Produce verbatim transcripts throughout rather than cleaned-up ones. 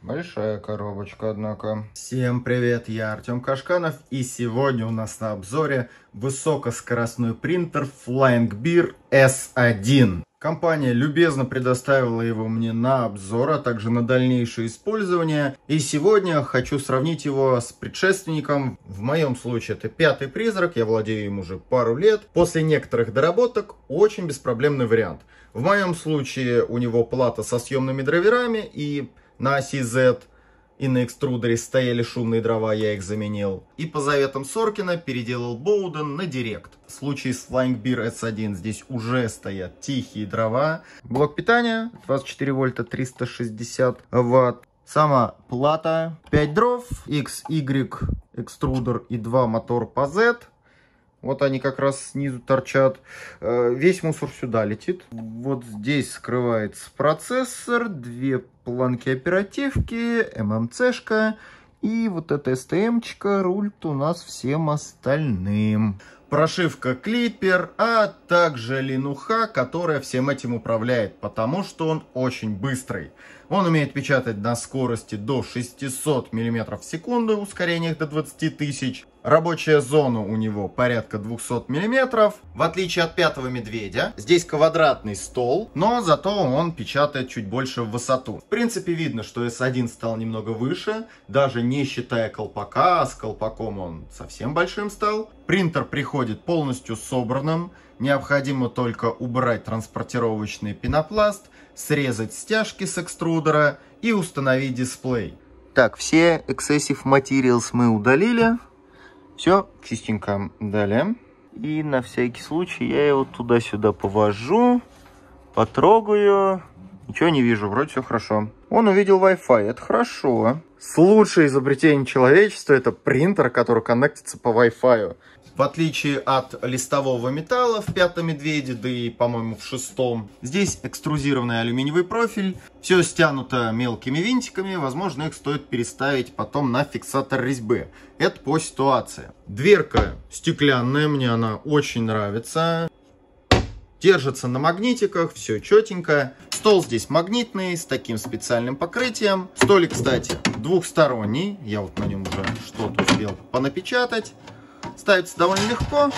Большая коробочка, однако. Всем привет, я Артем Кашканов, и сегодня у нас на обзоре высокоскоростной принтер Flying Bear эс один. Компания любезно предоставила его мне на обзор, а также на дальнейшее использование. И сегодня хочу сравнить его с предшественником. В моем случае это пятый призрак, я владею им уже пару лет. После некоторых доработок очень беспроблемный вариант. В моем случае у него плата со съемными драйверами, и на оси Z и на экструдере стояли шумные дрова, я их заменил. И по заветам Соркина переделал Боуден на Директ. В случае с Flying Bear эс один здесь уже стоят тихие дрова. Блок питания двадцать четыре вольта, триста шестьдесят ватт. Сама плата пять дров, X, Y, экструдер и два мотора по Z. Вот они как раз снизу торчат. Весь мусор сюда летит. Вот здесь скрывается процессор, две планки оперативки, эм эм цэ-шка и вот эта эс тэ эм-чка рулит у нас всем остальным. Прошивка Клиппер, а также линуха, которая всем этим управляет, потому что он очень быстрый. Он умеет печатать на скорости до шестисот миллиметров в секунду, ускорение до двадцати тысяч. Рабочая зона у него порядка двухсот миллиметров. В отличие от пятого медведя, здесь квадратный стол, но зато он печатает чуть больше в высоту. В принципе, видно, что эс один стал немного выше, даже не считая колпака, а с колпаком он совсем большим стал. Принтер приходит полностью собранным, необходимо только убрать транспортировочный пенопласт, срезать стяжки с экструдера и установить дисплей. Так, все Excessive Materials мы удалили. Все чистенько. Далее. И на всякий случай я его туда-сюда повожу, потрогаю. Ничего не вижу, вроде все хорошо. Он увидел Wi-Fi, это хорошо. Лучшее изобретение человечества — это принтер, который коннектится по Wi-Fi. В отличие от листового металла в пятом медведе, да и, по-моему, в шестом, здесь экструзированный алюминиевый профиль. Все стянуто мелкими винтиками, возможно, их стоит переставить потом на фиксатор резьбы. Это по ситуации. Дверка стеклянная, мне она очень нравится. Держится на магнитиках, все четенько. Стол здесь магнитный, с таким специальным покрытием. Столик, кстати, двухсторонний. Я вот на нем уже что-то успел понапечатать. Ставится довольно легко,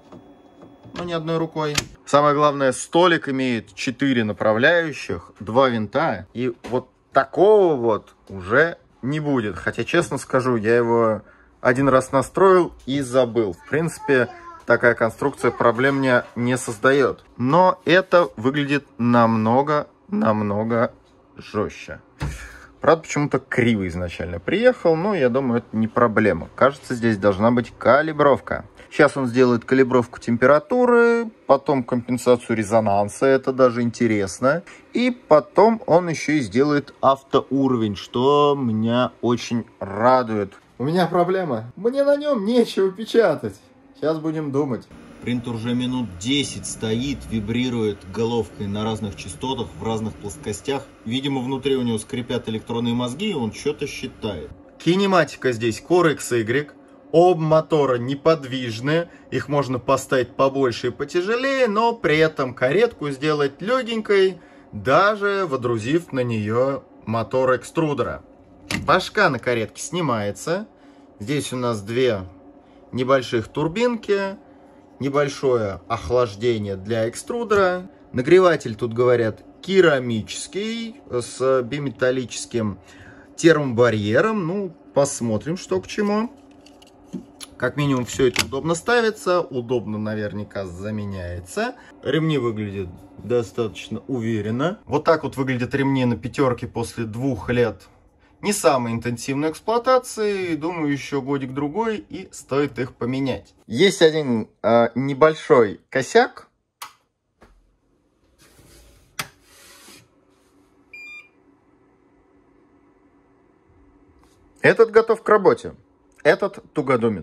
но не одной рукой. Самое главное, столик имеет четыре направляющих, два винта. И вот такого вот уже не будет. Хотя, честно скажу, я его один раз настроил и забыл. В принципе, такая конструкция проблем мне не создает. Но это выглядит намного-намного жестче. Правда, почему-то криво изначально приехал, но я думаю, это не проблема. Кажется, здесь должна быть калибровка. Сейчас он сделает калибровку температуры, потом компенсацию резонанса, это даже интересно. И потом он еще и сделает автоуровень, что меня очень радует. У меня проблема. Мне на нем нечего печатать. Сейчас будем думать. Принтер уже минут десять стоит, вибрирует головкой на разных частотах, в разных плоскостях. Видимо, внутри у него скрипят электронные мозги, и он что-то считает. Кинематика здесь Core икс игрек. Оба мотора неподвижные. Их можно поставить побольше и потяжелее, но при этом каретку сделать легенькой, даже водрузив на нее мотор экструдера. Башка на каретке снимается. Здесь у нас две небольших турбинки. Небольшое охлаждение для экструдера. Нагреватель, тут говорят, керамический, с биметаллическим термобарьером. Ну, посмотрим, что к чему. Как минимум, все это удобно ставится. Удобно наверняка заменяется. Ремни выглядят достаточно уверенно. Вот так вот выглядят ремни на пятерке после двух лет не самой интенсивной эксплуатации. Думаю, еще годик-другой и стоит их поменять. Есть один э, небольшой косяк. Этот готов к работе. Этот тугодумит.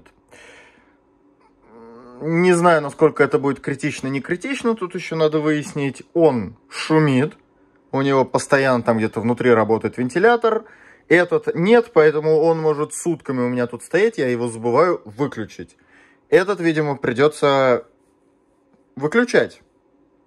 Не знаю, насколько это будет критично, не критично. Тут еще надо выяснить. Он шумит. У него постоянно там где-то внутри работает вентилятор. Этот нет, поэтому он может сутками у меня тут стоять, я его забываю выключить. Этот, видимо, придется выключать.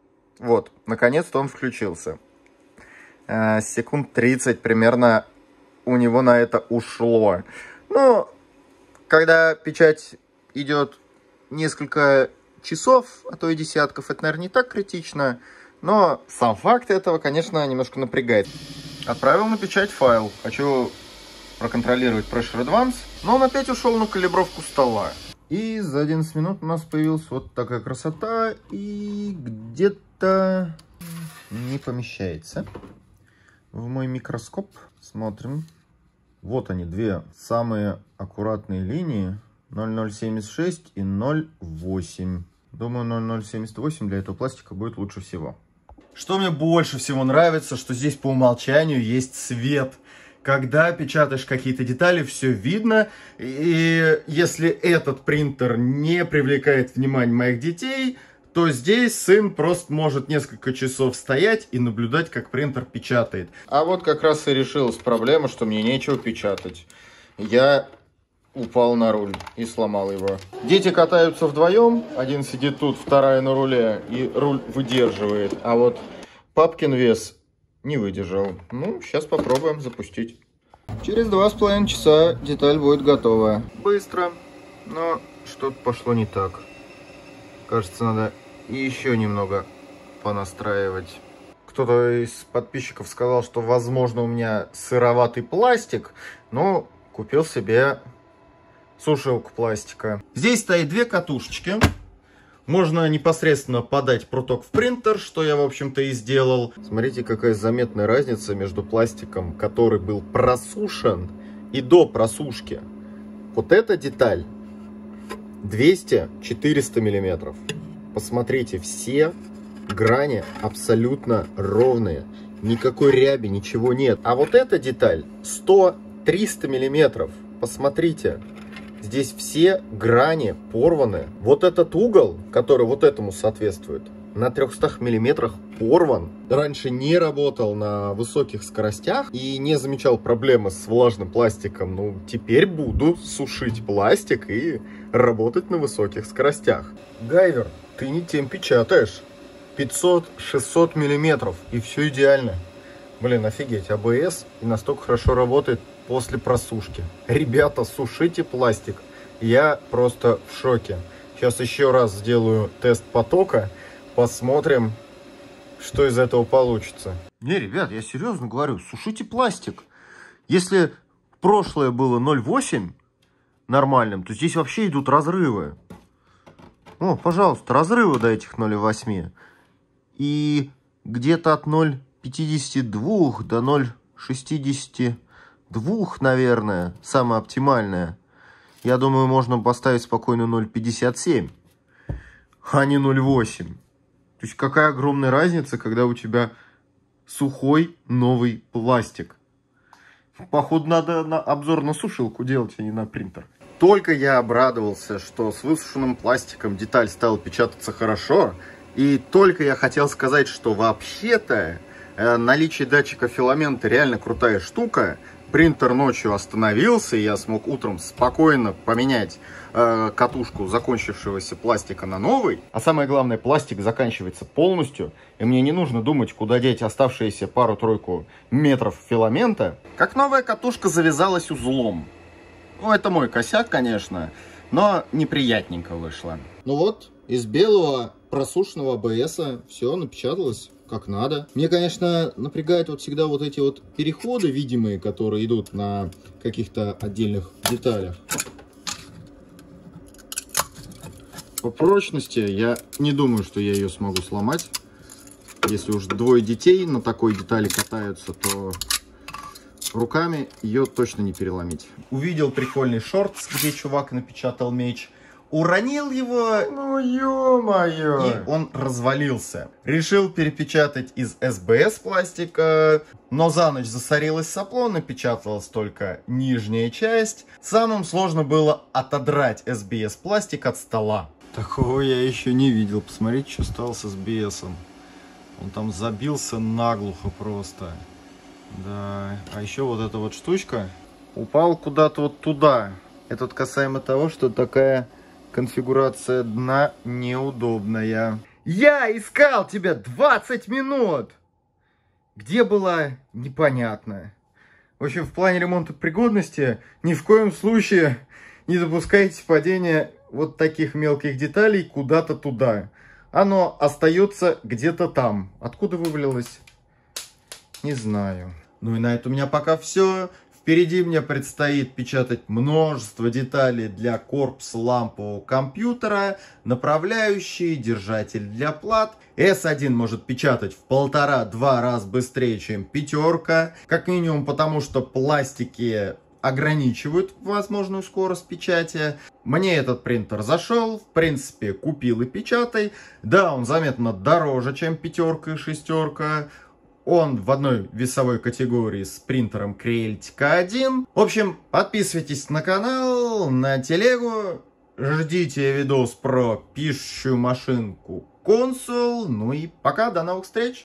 Вот, наконец-то он включился. Секунд тридцать примерно у него на это ушло. Ну, когда печать идет несколько часов, а то и десятков, это, наверное, не так критично. Но сам факт этого, конечно, немножко напрягает. Отправил на печать файл. Хочу проконтролировать Pressure Advance. Но он опять ушел на калибровку стола. И за одиннадцать минут у нас появилась вот такая красота. И где-то не помещается в мой микроскоп. Смотрим. Вот они, две самые аккуратные линии. ноль ноль семьдесят шесть и ноль восемь. Думаю, ноль ноль семьдесят восемь для этого пластика будет лучше всего. Что мне больше всего нравится, что здесь по умолчанию есть свет. Когда печатаешь какие-то детали, все видно. И если этот принтер не привлекает внимание моих детей, то здесь сын просто может несколько часов стоять и наблюдать, как принтер печатает. А вот как раз и решилась проблема, что мне нечего печатать. Я упал на руль и сломал его. Дети катаются вдвоем. Один сидит тут, вторая на руле, и руль выдерживает. А вот папкин вес не выдержал. Ну, сейчас попробуем запустить. Через два с половиной часа деталь будет готова. Быстро, но что-то пошло не так. Кажется, надо еще немного понастраивать. Кто-то из подписчиков сказал, что, возможно, у меня сыроватый пластик, но купил себе сушилку пластика. Здесь стоит две катушечки. Можно непосредственно подать пруток в принтер, что я, в общем-то, и сделал. Смотрите, какая заметная разница между пластиком, который был просушен, и до просушки. Вот эта деталь двести-четыреста миллиметров. Посмотрите, все грани абсолютно ровные. Никакой ряби, ничего нет. А вот эта деталь сто-триста миллиметров. Посмотрите. Здесь все грани порваны. Вот этот угол, который вот этому соответствует, на трёхстах миллиметрах порван. Раньше не работал на высоких скоростях и не замечал проблемы с влажным пластиком. Ну, теперь буду сушить пластик и работать на высоких скоростях. Гайвер, ты не тем печатаешь. пятьсот-шестьсот миллиметров, и все идеально. Блин, офигеть, АБС и настолько хорошо работает после просушки. Ребята, сушите пластик. Я просто в шоке. Сейчас еще раз сделаю тест потока. Посмотрим, что из этого получится. Не, ребят, я серьезно говорю, сушите пластик. Если прошлое было ноль восемь нормальным, то здесь вообще идут разрывы. О, пожалуйста, разрывы до этих ноль восемь. И где-то от ноль пятьдесят два до ноль шестьдесят два, наверное, самое оптимальное. Я думаю, можно поставить спокойно ноль пятьдесят семь, а не ноль восемь. То есть какая огромная разница, когда у тебя сухой новый пластик. Походу, надо на обзор на сушилку делать, а не на принтер. Только я обрадовался, что с высушенным пластиком деталь стала печататься хорошо. И только я хотел сказать, что вообще-то э, наличие датчика филамента реально крутая штука. Принтер ночью остановился, и я смог утром спокойно поменять э, катушку закончившегося пластика на новый. А самое главное, пластик заканчивается полностью, и мне не нужно думать, куда деть оставшиеся пару-тройку метров филамента. Как новая катушка завязалась узлом. Ну, это мой косяк, конечно, но неприятненько вышло. Ну вот, из белого просушенного АБСа все напечаталось как надо. Мне, конечно, напрягает вот всегда вот эти вот переходы видимые, которые идут на каких-то отдельных деталях. По прочности я не думаю, что я ее смогу сломать. Если уж двое детей на такой детали катаются, то руками ее точно не переломить. Увидел прикольный шортс, где чувак напечатал меч. Уронил его, ну ё-моё, и он развалился. Решил перепечатать из эс бэ эс пластика, но за ночь засорилось сопло, напечаталась только нижняя часть. Самым сложно было отодрать эс бэ эс пластик от стола. Такого я еще не видел. Посмотрите, что стало с эс бэ эсом. Он там забился наглухо просто. Да, а еще вот эта вот штучка упал куда-то вот туда. Это вот касаемо того, что такая конфигурация дна неудобная. Я искал тебя двадцать минут! Где была, непонятно. В общем, в плане ремонта пригодности ни в коем случае не допускайте падения вот таких мелких деталей куда-то туда. Оно остается где-то там. Откуда вывалилось? Не знаю. Ну и на это у меня пока все. Впереди мне предстоит печатать множество деталей для корпуса лампового компьютера, направляющие, держатель для плат. эс один может печатать в полтора-два раза быстрее, чем пятерка. Как минимум потому, что пластики ограничивают возможную скорость печати. Мне этот принтер зашел, в принципе, купил и печатай. Да, он заметно дороже, чем пятерка и шестерка. Он в одной весовой категории с принтером Creality один. В общем, подписывайтесь на канал, на телегу. Ждите видос про пишущую машинку консул. Ну и пока, до новых встреч!